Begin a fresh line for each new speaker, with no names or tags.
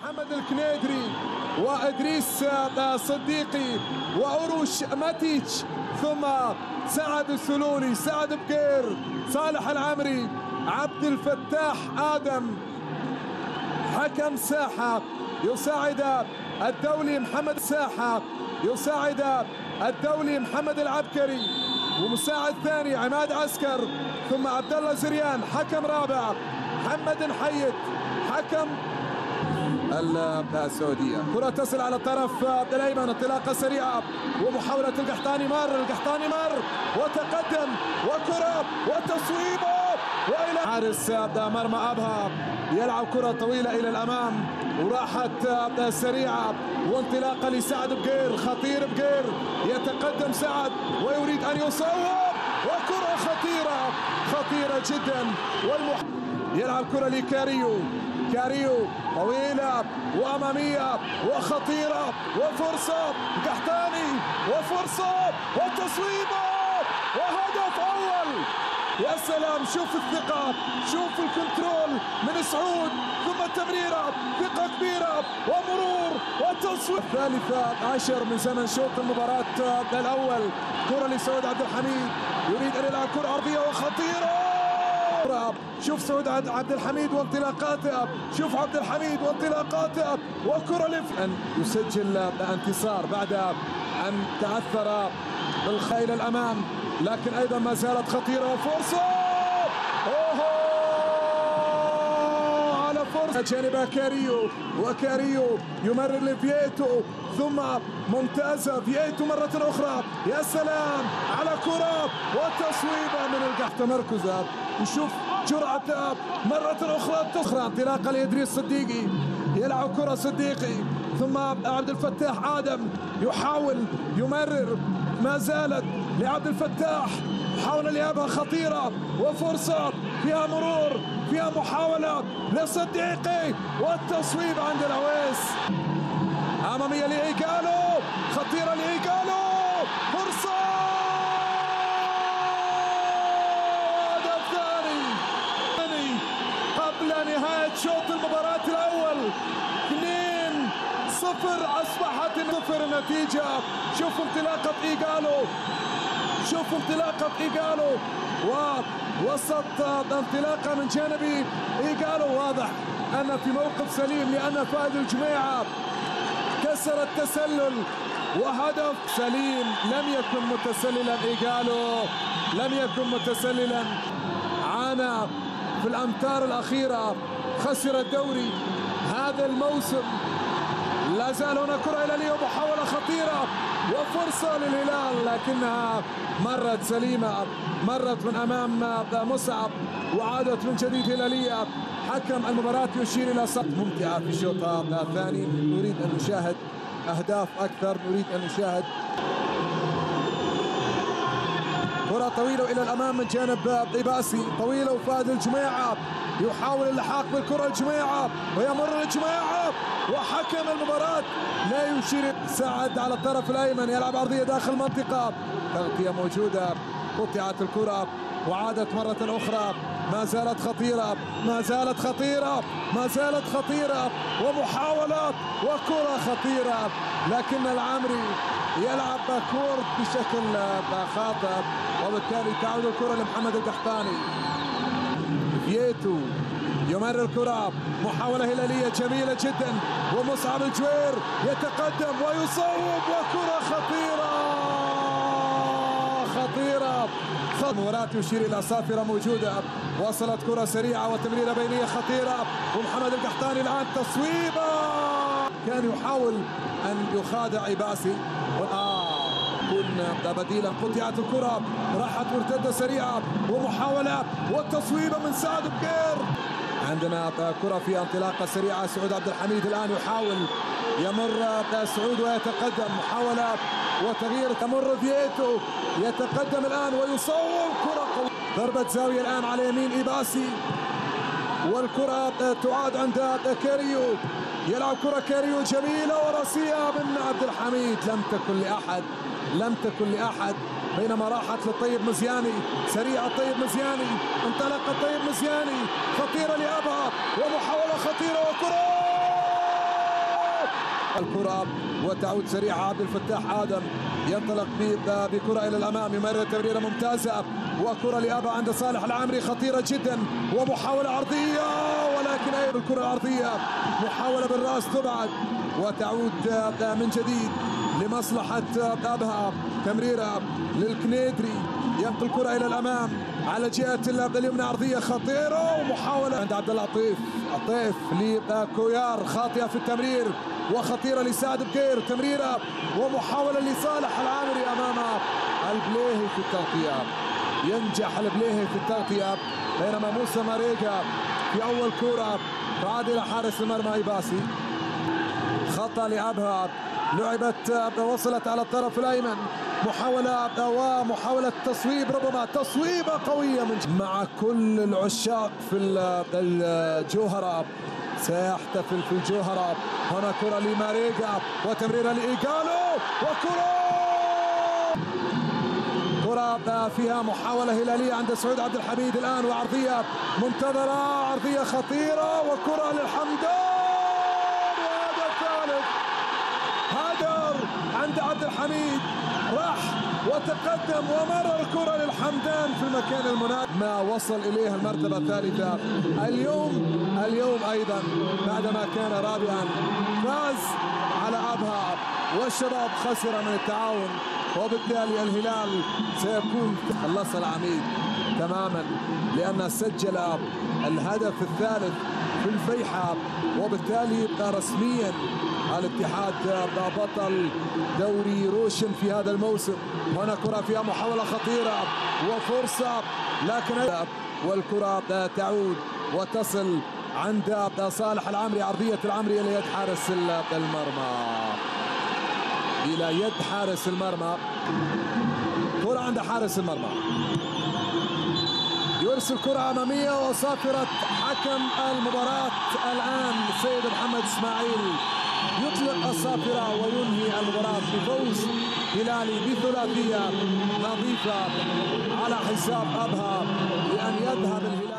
محمد الكنيدري وإدريس صديقي وأروش ماتيتش، ثم سعد السلولي، سعد بقير، صالح العمري، عبد الفتاح آدم. حكم ساحة يساعد الدولي محمد ساحة، يساعد الدولي محمد العبكري، ومساعد ثاني عماد عسكر، ثم عبد الله زريان. حكم رابع محمد حيد، حكم السعودية. كرة تصل على الطرف الأيمن، انطلاقة سريعة ومحاولة القحطاني، القحطاني مر وتقدم وكرة وتصويبه وإلى حارس مرمى أبها، يلعب كرة طويلة إلى الأمام وراحت سريعة وانطلاقة لسعد بقير، خطير بقير، يتقدم سعد ويريد أن يصوب وكرة خطيرة جدا، يلعب كرة لكاريو، كاريو طويلة وأمامية وخطيرة وفرصة قحطاني وفرصة وتصويبه وهدف أول. يا سلام، شوف الثقة، شوف الكنترول من سعود، ثم التمريرة، ثقة كبيرة ومرور وتصويب. الثالثة عشر من زمن شوط المباراة الأول. كرة لسعود عبد الحميد، يريد أن يلعب كرة عرضية وخطيرة. شوف سعود عبد الحميد وانطلاقاته، شوف عبد الحميد وانطلاقاته وكرة أن يسجل انتصار بعد أن تعثر بالخيل الأمام، لكن أيضا ما زالت خطيرة وفرصة. على فرصة جانب كاريو، وكاريو يمرر لفييتو، ثم ممتازة فييتو مرة أخرى. يا سلام على كرة وتصويبة من القحط، تمركزه، نشوف جرعة مرة أخرى. انطلاقة لإدريس صديقي، يلعب كرة صديقي، ثم عبد الفتاح آدم يحاول يمرر، ما زالت لعبد الفتاح، محاولة لعبها خطيرة وفرصة فيها مرور، فيها محاولة لصديقي والتصويب عند العويس. أمامية لإيجالو، خطيرة لإيجالو، فرصة قبل نهاية شوط المباراة الأول. 2-0 أصبحت 0 النتيجة. شوفوا انطلاقة إيجالو، شوفوا انطلاقة إيجالو ووسط انطلاقة من جانب إيجالو. واضح أن في موقف سليم، لأن فائد الجميعة كسر التسلل وهدف سليم. لم يكن متسللا إيجالو، لم يكن متسللا، عانى في الأمتار الأخيرة، خسر الدوري هذا الموسم. لا زال هنا كرة هلالية ومحاولة خطيرة وفرصة للهلال، لكنها مرت سليمة، مرت من أمام مصعب وعادت من جديد هلالية. حكم المباراة يشير إلى صد ممتعة في الشوط الثاني. نريد أن نشاهد أهداف أكثر، نريد أن نشاهد كرة طويلة إلى الأمام من جانب إيباسي، طويلة وفائد الجميعة يحاول اللحاق بالكرة الجميعة ويمر الجميعة، وحكم المباراة لا يشير. سعد على الطرف الأيمن يلعب عرضية داخل المنطقة، تغطية موجودة، قطعت الكرة وعادت مرة أخرى. ما زالت خطيرة، ما زالت خطيرة، ما زالت خطيرة، ومحاولات وكرة خطيرة، لكن العمري يلعب باكورد بشكل خاطئ، وبالتالي تعود الكرة لمحمد القحطاني. فييتو يمرر الكرة، محاولة هلالية جميلة جدا، ومصعب الجوير يتقدم ويصوب وكرة خطيرة. المباراة يشير إلى صافرة موجودة، وصلت كرة سريعة وتمريرة بينية خطيرة، ومحمد القحطاني الآن تصويبة، كان يحاول أن يخادع إيباسي كن بديلا. قطعت الكرة، راحت مرتدة سريعة ومحاولة والتصويبة من سعد بقير. عندنا كرة في انطلاقة سريعة، سعود عبد الحميد الآن يحاول يمر سعود ويتقدم، محاولة وتغيير، تمر فييتو يتقدم الآن ويصوب كرة قوية. ضربة زاوية الآن على يمين إيباسي، والكرة تعاد عند كاريو، يلعب كرة كاريو جميلة وراسية من عبد الحميد، لم تكن لأحد، بينما راحت للطيب مزياني، سريع الطيب مزياني، انطلق الطيب مزياني، خطيرة لأبها ومحاولة خطيرة وكرة الكرة وتعود سريعة. عبد الفتاح آدم ينطلق بكرة إلى الأمام، يمرر تمريرة ممتازة وكرة لأبا عند صالح العامري خطيرة جدا ومحاولة عرضية، ولكن أيضا الكرة العرضية محاولة بالرأس تبعد وتعود من جديد لمصلحة أبها. تمريرة للكنيدري ينقل الكرة إلى الأمام على جهة اليمنى، عرضية خطيرة ومحاولة عند عبد اللطيف. الطيف لكويار خاطئة في التمرير وخطيرة لسعد بكير. تمريرة ومحاولة لصالح العامري أمام البليهي في التغطية. ينجح البليهي في التغطية، بينما موسى ماريجا في أول كرة عاد إلى حارس المرمى إيباسي. خطأ لأبها، لعبت وصلت على الطرف الأيمن، محاولة تصويب، ربما تصويبة قوية مع كل العشاق في الجوهرة. سيحتفل في الجوهرة. هنا كرة لماريجا وتمريرة لإيجالو كرة فيها محاولة هلالية عند سعود عبد الحميد الآن، وعرضية منتظرة، عرضية خطيرة وكرة للحمدان، وهذا الثالث. هدر عند عبد الحميد، راح وتقدم ومرر الكرة للحمدان في المكان المناسب، ما وصل إليه المرتبة الثالثة اليوم أيضا بعدما كان رابعا. فاز على أبها والشباب خسر من التعاون، وبالتالي الهلال سيكون خلص العميد تماما لأنه سجل الهدف الثالث في الفيحة، وبالتالي يبقى رسميا الاتحاد بطل دوري روشن في هذا الموسم. هنا كرة فيها محاولة خطيرة وفرصة، لكن والكرة تعود وتصل عند صالح العامري، عرضية العامري إلى يد حارس المرمى، كرة عند حارس المرمى، يرسل كرة أمامية وصافرة حكم المباراة الآن سيد محمد إسماعيل يطلق الصافرة وينهي المباراة بفوز هلالي بثلاثية نظيفة على حساب أبها، لأن يذهب الهلال.